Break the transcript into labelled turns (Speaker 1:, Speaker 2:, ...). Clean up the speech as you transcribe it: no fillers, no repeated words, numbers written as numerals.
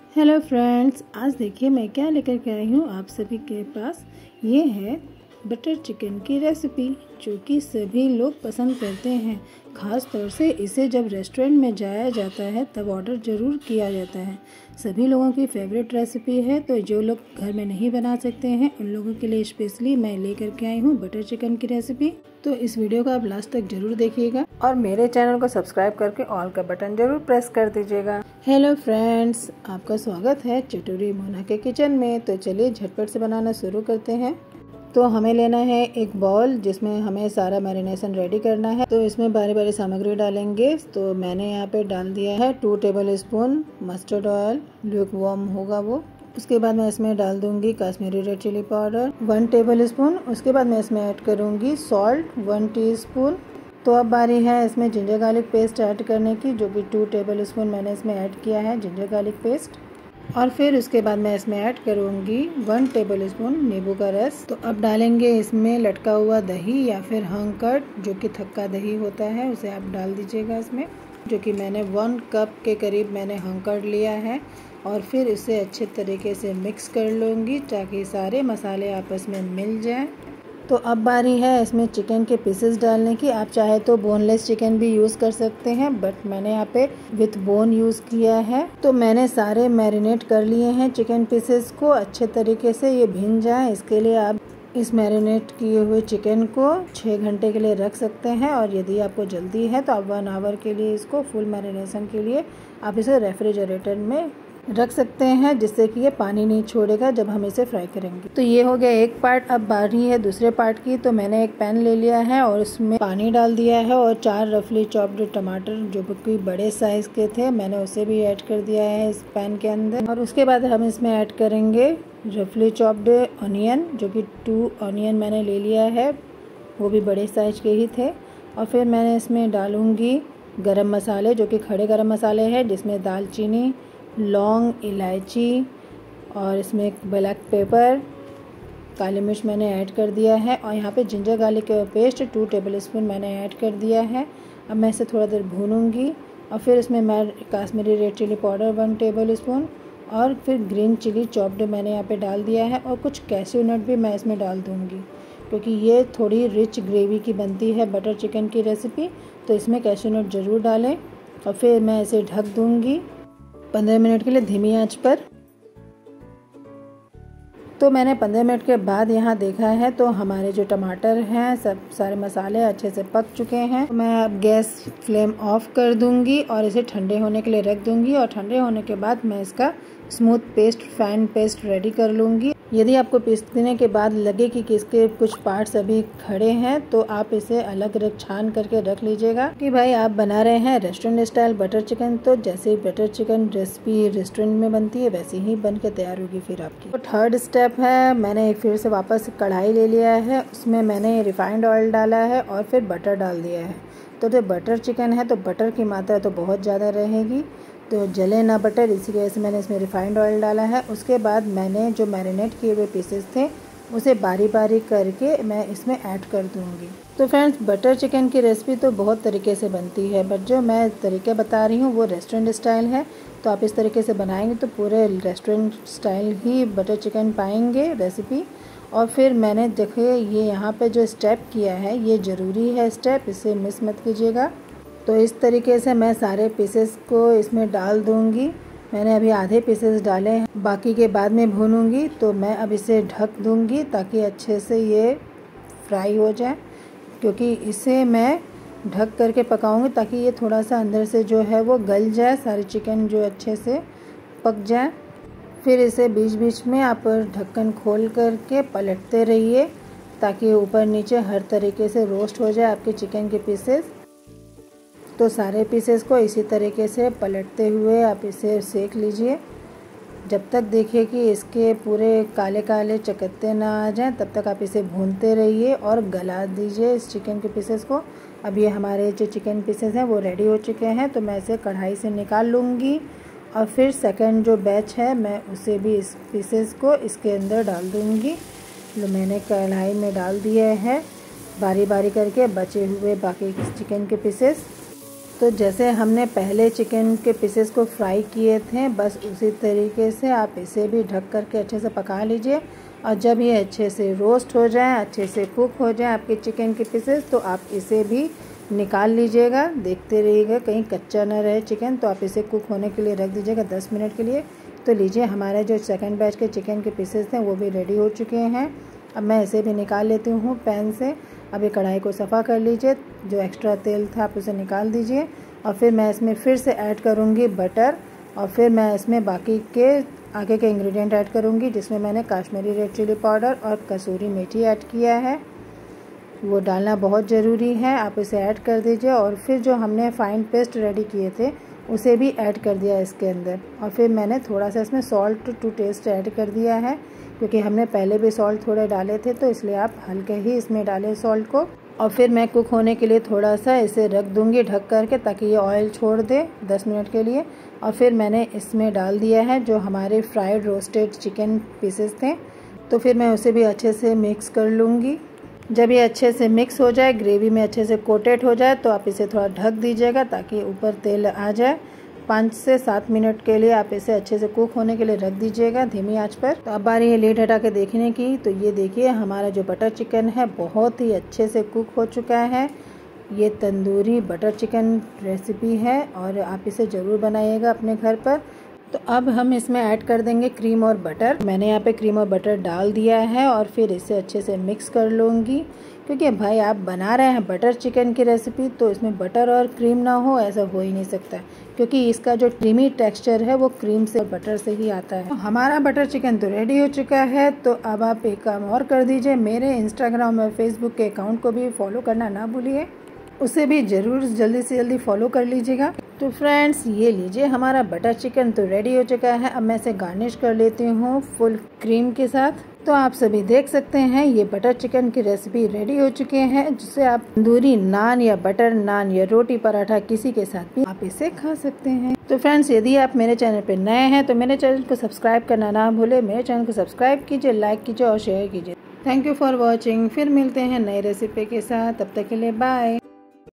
Speaker 1: Hello friends, आज देखिए मैं क्या लेकर के आई हूँ आप सभी के पास। ये है बटर चिकन की रेसिपी जो कि सभी लोग पसंद करते हैं। ख़ास तौर से इसे जब रेस्टोरेंट में जाया जाता है तब ऑर्डर ज़रूर किया जाता है। सभी लोगों की फेवरेट रेसिपी है, तो जो लोग घर में नहीं बना सकते हैं उन लोगों के लिए स्पेशली मैं लेकर के आई हूँ बटर चिकन की रेसिपी। तो इस वीडियो को आप लास्ट तक जरूर देखिएगा और मेरे चैनल को सब्सक्राइब करके ऑल का बटन जरूर प्रेस कर दीजिएगा। हेलो फ्रेंड्स, आपका स्वागत है चटोरी मोना के किचन में। तो चलिए झटपट से बनाना शुरू करते हैं। तो हमें लेना है एक बाउल जिसमें हमें सारा मैरिनेशन रेडी करना है। तो इसमें बारी बारी सामग्री डालेंगे। तो मैंने यहाँ पे डाल दिया है 2 tablespoon mustard oil, lukewarm होगा वो। उसके बाद मैं इसमें डाल दूंगी Kashmiri red chilli powder 1 tablespoon. उसके बाद मैं इसमें ऐड करूंगी सॉल्ट 1 टीस्पून। तो अब बारी है इसमें जिंजर गार्लिक पेस्ट ऐड करने की, जो कि 2 टेबल स्पून मैंने इसमें ऐड किया है जिंजर गार्लिक पेस्ट। और फिर उसके बाद मैं इसमें ऐड करूंगी 1 टेबल स्पून नींबू का रस। तो अब डालेंगे इसमें लटका हुआ दही या फिर हंकट, जो कि थक्का दही होता है, उसे आप डाल दीजिएगा इसमें, जो कि मैंने 1 कप के करीब मैंने हंकट लिया है। और फिर इसे अच्छे तरीके से मिक्स कर लूँगी ताकि सारे मसाले आपस में मिल जाएं। तो अब बारी है इसमें चिकन के पीसेस डालने की। आप चाहे तो बोनलेस चिकन भी यूज़ कर सकते हैं, बट मैंने यहाँ पे विथ बोन यूज़ किया है। तो मैंने सारे मैरिनेट कर लिए हैं चिकन पीसेस को अच्छे तरीके से ये भीन जाए। इसके लिए आप इस मैरिनेट किए हुए चिकन को 6 घंटे के लिए रख सकते हैं। और यदि आपको जल्दी है तो आप 1 आवर के लिए इसको फुल मैरिनेशन के लिए आप इसे रेफ्रिजरेटर में रख सकते हैं, जिससे कि ये पानी नहीं छोड़ेगा जब हम इसे फ्राई करेंगे। तो ये हो गया एक पार्ट। अब बारी है दूसरे पार्ट की। तो मैंने एक पैन ले लिया है और उसमें पानी डाल दिया है और 4 रफली चॉप्ड टमाटर जो कि बड़े साइज के थे मैंने उसे भी ऐड कर दिया है इस पैन के अंदर। और उसके बाद हम इसमें ऐड करेंगे रफली चॉप्ड ऑनियन, जो कि 2 ऑनियन मैंने ले लिया है, वो भी बड़े साइज के ही थे। और फिर मैंने इसमें डालूंगी गरम मसाले, जो कि खड़े गरम मसाले हैं, जिसमें दालचीनी, लौंग, इलायची और इसमें ब्लैक पेपर, काली मिर्च मैंने ऐड कर दिया है। और यहाँ पे जिंजर गार्लिक का पेस्ट 2 टेबल स्पून मैंने ऐड कर दिया है। अब मैं इसे थोड़ा देर भूनूंगी। और फिर इसमें मैं Kashmiri red chilli powder 1 tablespoon और फिर ग्रीन चिली चॉप्ड मैंने यहाँ पे डाल दिया है। और कुछ कैश्यू नट भी मैं इसमें डाल दूँगी, क्योंकि ये थोड़ी रिच ग्रेवी की बनती है बटर चिकन की रेसिपी, तो इसमें कैश्यू नट ज़रूर डालें। और फिर मैं इसे ढक दूँगी 15 मिनट के लिए धीमी आंच पर। तो मैंने 15 मिनट के बाद यहाँ देखा है तो हमारे जो टमाटर हैं सब सारे मसाले अच्छे से पक चुके हैं। तो मैं अब गैस फ्लेम ऑफ कर दूंगी और इसे ठंडे होने के लिए रख दूंगी। और ठंडे होने के बाद मैं इसका smooth paste, fine paste ready कर लूँगी। यदि आपको पीसने के बाद लगे कि इसके कुछ पार्ट्स अभी खड़े हैं तो आप इसे अलग छान करके रख लीजिएगा कि भाई आप बना रहे हैं रेस्टोरेंट स्टाइल बटर चिकन। तो जैसे बटर चिकन रेसिपी रेस्टोरेंट में बनती है वैसे ही बन के तैयार होगी फिर आपकी। तो थर्ड स्टेप है, मैंने फिर से वापस कढ़ाई ले लिया है, उसमें मैंने रिफाइंड ऑयल डाला है और फिर बटर डाल दिया है। तो जो बटर चिकन है तो बटर की मात्रा तो बहुत ज़्यादा रहेगी, तो जले ना बटर, इसी वजह से मैंने इसमें रिफाइंड ऑयल डाला है। उसके बाद मैंने जो मैरिनेट किए हुए पीसेस थे उसे बारी बारी करके मैं इसमें ऐड कर दूंगी। तो फ्रेंड्स, बटर चिकन की रेसिपी तो बहुत तरीके से बनती है, बट जो मैं तरीके बता रही हूँ वो रेस्टोरेंट स्टाइल है। तो आप इस तरीके से बनाएंगे तो पूरे रेस्टोरेंट स्टाइल ही बटर चिकन पाएंगे रेसिपी। और फिर मैंने देखिए ये यहाँ पे जो स्टेप किया है ये ज़रूरी है स्टेप, इसे मिस मत कीजिएगा। तो इस तरीके से मैं सारे पीसेस को इसमें डाल दूंगी। मैंने अभी आधे पीसेस डाले हैं, बाकी के बाद में भूनूंगी। तो मैं अब इसे ढक दूंगी ताकि अच्छे से ये फ्राई हो जाए, क्योंकि इसे मैं ढक करके पकाऊंगी ताकि ये थोड़ा सा अंदर से जो है वो गल जाए, सारे चिकन जो अच्छे से पक जाए। फिर इसे बीच बीच में आप ढक्कन खोल करके पलटते रहिए ताकि ऊपर नीचे हर तरीके से रोस्ट हो जाए आपके चिकन के पीसेस। तो सारे पीसेस को इसी तरीके से पलटते हुए आप इसे सेक लीजिए जब तक देखिए कि इसके पूरे काले काले चकत्ते ना आ जाएं, तब तक आप इसे भूनते रहिए और गला दीजिए इस चिकन के पीसेस को। अब ये हमारे जो चिकन पीसेस हैं वो रेडी हो चुके हैं, तो मैं इसे कढ़ाई से निकाल लूँगी। और फिर सेकंड जो बैच है मैं उसे भी इस पीसेस को इसके अंदर डाल दूँगी। जो मैंने कढ़ाई में डाल दिए हैं बारी बारी करके बचे हुए बाकी चिकन के पीसेस। तो जैसे हमने पहले चिकन के पीसेस को फ्राई किए थे, बस उसी तरीके से आप इसे भी ढक करके अच्छे से पका लीजिए। और जब ये अच्छे से रोस्ट हो जाए, अच्छे से कुक हो जाए आपके चिकन के पीसेस, तो आप इसे भी निकाल लीजिएगा। देखते रहिएगा कहीं कच्चा ना रहे चिकन, तो आप इसे कुक होने के लिए रख दीजिएगा 10 मिनट के लिए। तो लीजिए, हमारे जो सेकंड बैच के चिकन के पीसेस थे वो भी रेडी हो चुके हैं। अब मैं इसे भी निकाल लेती हूँ पैन से। अब ये कढ़ाई को सफ़ा कर लीजिए, जो एक्स्ट्रा तेल था आप उसे निकाल दीजिए। और फिर मैं इसमें फिर से ऐड करूँगी बटर, और फिर मैं इसमें बाकी के आगे के इंग्रेडिएंट ऐड करूँगी, जिसमें मैंने कश्मीरी रेड चिली पाउडर और कसूरी मेथी ऐड किया है। वो डालना बहुत ज़रूरी है, आप इसे ऐड कर दीजिए। और फिर जो हमने फाइन पेस्ट रेडी किए थे उसे भी ऐड कर दिया इसके अंदर। और फिर मैंने थोड़ा सा इसमें सॉल्ट टू टेस्ट ऐड कर दिया है, क्योंकि हमने पहले भी सॉल्ट थोड़े डाले थे, तो इसलिए आप हल्के ही इसमें डालें सॉल्ट को। और फिर मैं कुक होने के लिए थोड़ा सा इसे रख दूंगी ढक करके, ताकि ये ऑयल छोड़ दे 10 मिनट के लिए। और फिर मैंने इसमें डाल दिया है जो हमारे फ्राइड रोस्टेड चिकन पीसेस थे, तो फिर मैं उसे भी अच्छे से मिक्स कर लूँगी। जब ये अच्छे से मिक्स हो जाए, ग्रेवी में अच्छे से कोटेड हो जाए, तो आप इसे थोड़ा ढक दीजिएगा ताकि ऊपर तेल आ जाए। 5 से 7 मिनट के लिए आप इसे अच्छे से कुक होने के लिए रख दीजिएगा धीमी आंच पर। तो अब बारी है लीड हटा के देखने की। तो ये देखिए, हमारा जो बटर चिकन है बहुत ही अच्छे से कुक हो चुका है। ये तंदूरी बटर चिकन रेसिपी है और आप इसे ज़रूर बनाइएगा अपने घर पर। तो अब हम इसमें ऐड कर देंगे क्रीम और बटर। मैंने यहाँ पे क्रीम और बटर डाल दिया है और फिर इसे अच्छे से मिक्स कर लूँगी, क्योंकि भाई आप बना रहे हैं बटर चिकन की रेसिपी, तो इसमें बटर और क्रीम ना हो ऐसा हो ही नहीं सकता, क्योंकि इसका जो क्रीमी टेक्सचर है वो क्रीम से और बटर से ही आता है। तो हमारा बटर चिकन तो रेडी हो चुका है। तो अब आप एक काम और कर दीजिए, मेरे इंस्टाग्राम और फेसबुक के अकाउंट को भी फॉलो करना ना भूलिए, उसे भी ज़रूर जल्दी से जल्दी फॉलो कर लीजिएगा। तो फ्रेंड्स, ये लीजिए, हमारा बटर चिकन तो रेडी हो चुका है। अब मैं इसे गार्निश कर लेती हूँ फुल क्रीम के साथ। तो आप सभी देख सकते हैं ये बटर चिकन की रेसिपी रेडी हो चुके हैं, जिसे आप तंदूरी नान या बटर नान या रोटी पराठा किसी के साथ भी आप इसे खा सकते हैं। तो फ्रेंड्स, यदि आप मेरे चैनल पर नए हैं तो मेरे चैनल को सब्सक्राइब करना ना भूले। मेरे चैनल को सब्सक्राइब कीजिए, लाइक कीजिए और शेयर कीजिए। Thank you for watching. फिर मिलते हैं नई रेसिपी के साथ, तब तक के लिए बाय।